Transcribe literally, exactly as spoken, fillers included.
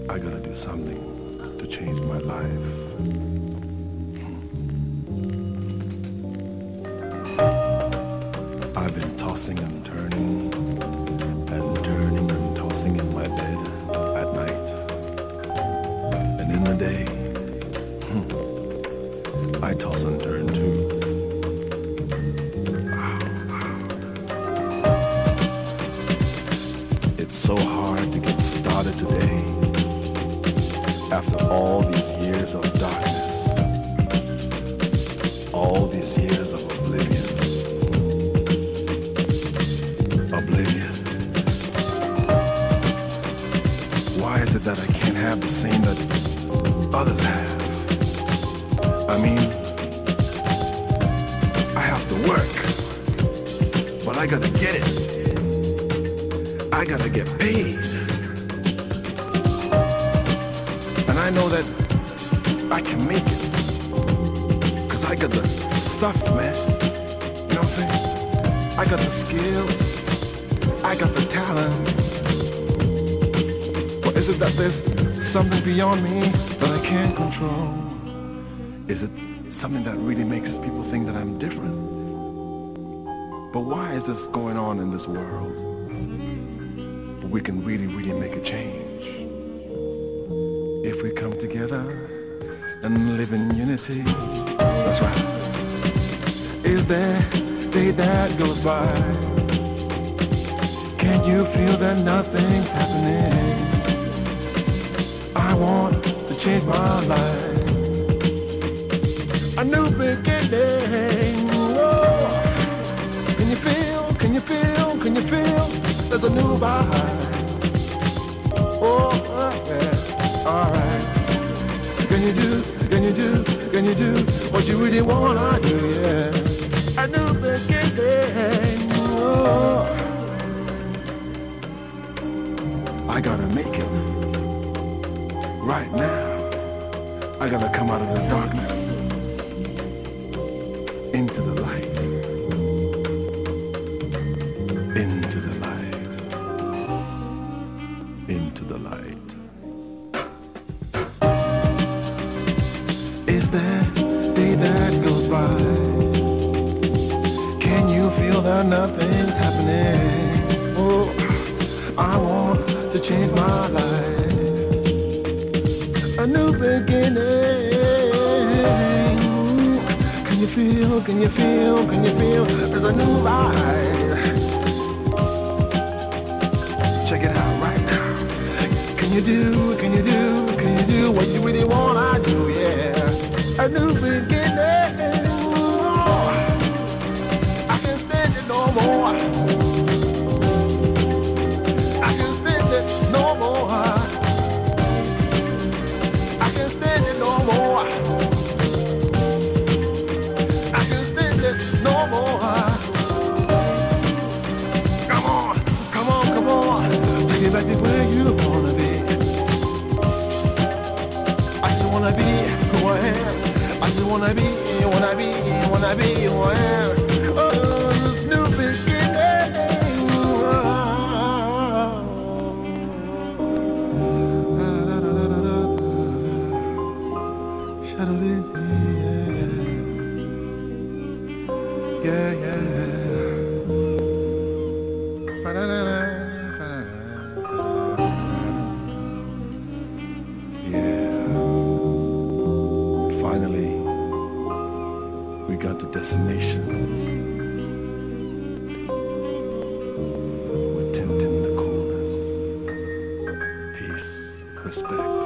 I gotta do something to change my life. I've been tossing and turning and turning and tossing in my bed at night. And in the day, I toss and turn too. It's so hard to get started today after all these years of darkness, all these years of oblivion. Oblivion. Why is it that I can't have the same that others have? I mean, I have to work, but I gotta get it. I gotta get paid. And I know that I can make it. Cause I got the stuff, man. You know what I'm saying? I got the skills. I got the talent. Or is it that there's something beyond me that I can't control? Is it something that really makes people think that I'm different? But why is this going on in this world? We can really, really make a change if we come together and live in unity. That's right. Is there a day that goes by? Can you feel that nothing's happening? I want to change my life. A new beginning. Oh. Can you feel, can you feel, can you feel? There's a new vibe. Oh, yeah, alright. Can you do, can you do, can you do what you really wanna do, yeah? A new beginning, oh. I gotta make it. Right now. I gotta come out of this darkness into the light. Into the light. Into the light. Is there a day that goes by? Can you feel that nothing's happening? Oh, I want to change my life. A new beginning. Can you feel, can you feel, can you feel? There's a new life. Check it out right now. Can you do, can you do, can you do what you really wanna do, yeah? A new beginning. Oh, I can't stand it no more. I can't stand it no more. I can't stand it no more. I can't stand it no more. Come on, come on, come on. Take it back to where you wanna be. I just wanna be who I am. I just wanna be, wanna be, wanna be who I am. Oh, this new beginning. Shadow, yeah, yeah. Finally, we got the destination. We're tinting the corners. Peace, respect.